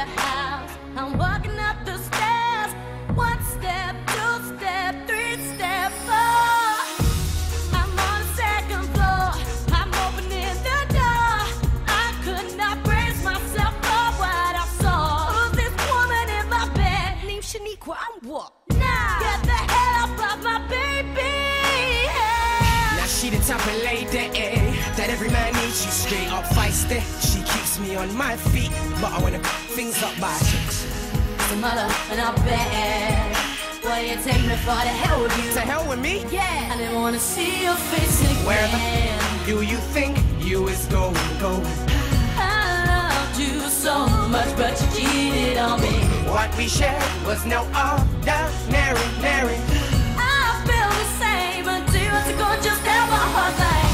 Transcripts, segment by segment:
the house. I'm walking up the stairs. One step, two step, three step, four. I'm on the second floor. I'm opening the door. I could not brace myself for what I saw. Who's this woman in my bed? Named Shaniqua, I'm what? Now get the hell up of my baby. Now she the type of lady that every man needs. She's straight up feisty. She keeps me on my feet, but I wanna things up by chicks. The mother and I bet. What do you take me for? The hell with you? To hell with me? Yeah, I didn't wanna see your face again. Where the do you think you is going? I loved you so much, but you cheated on me. What we shared was no ordinary. I feel the same until it's gonna just have a hard thing.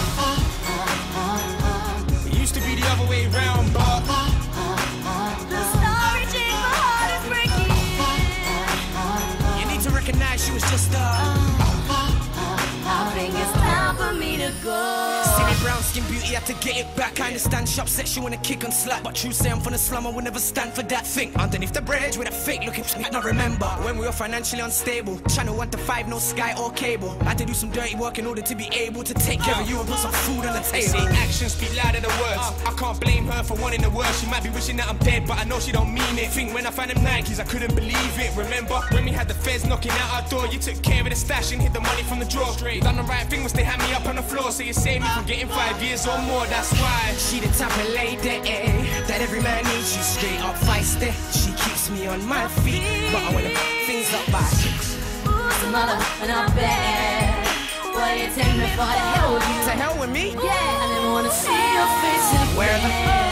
It used to be the other way round, but The story changed, my heart is breaking. You need to recognize she was just I think it's time for me to go. see me brown skin beauty, had to get it back. I understand shop set, she wanna kick and slap, but true say I'm from the slum, I would never stand for that thing. Underneath the bridge with a fake looking not remember when we were financially unstable. Channel 1 to 5, no Sky or cable. I had to do some dirty work in order to be able to take care of you and put some food on the they say table. actions speak louder than words. I can't blame her for wanting the worst. She might be wishing that I'm dead, but I know she don't mean it. Think when I found them Nikes, I couldn't believe it. Remember when we had the feds knocking out our door? You took care of the stash and hid the money from the drawer. Done the right thing was they had me up on the floor, so you saved me from getting 5 years or more. That's why She the type of lady that every man needs. She's straight up feisty. She keeps me on my feet, but I wanna things up by chicks. Who's the mother and I bet. What do you take me for? The hell with you? To hell with me? Yeah, I didn't wanna see your face again. Where the